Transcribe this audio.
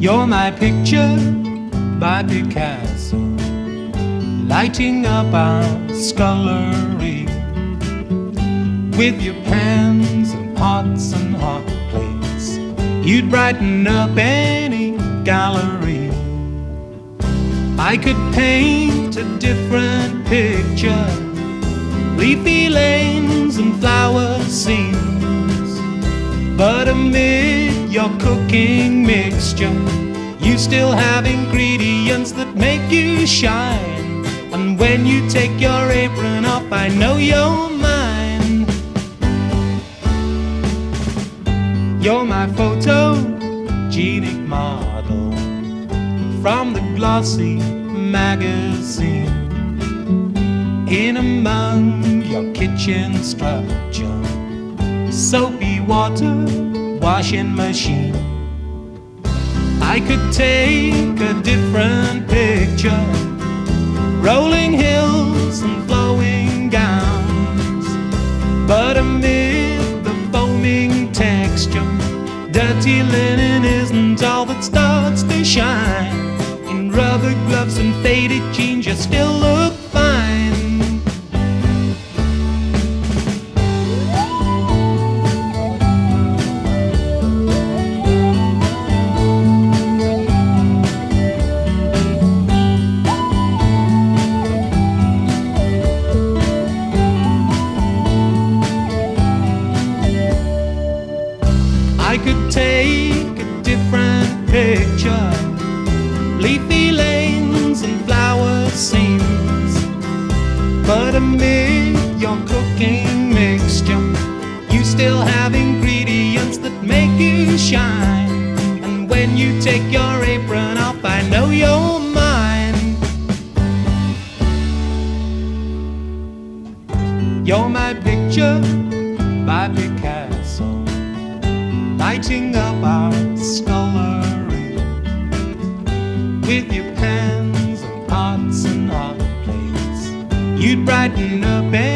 You're my picture by Picasso, lighting up our scullery with your pens and pots and hot plates. You'd brighten up any gallery. I could paint a different picture, leafy lanes and flower scenes, but amid your cooking mixture, you still have ingredients that make you shine. And when you take your apron off, I know you're mine. You're my photogenic model from the glossy magazine, in among your kitchen structure, soapy water washing machine. I could take a different picture, rolling hills and flowing gowns, but amid the foaming texture, dirty linen isn't all that starts to shine. In rubber gloves and faded jeans, you still look fine. I could take a different picture, leafy lanes and flower scenes, but amid your cooking mixture, you still have ingredients that make you shine. And when you take your apron off, I know you're mine. You're my picture by Picasso, lighting up our scullery with your pens and pots and hot plates. You'd brighten up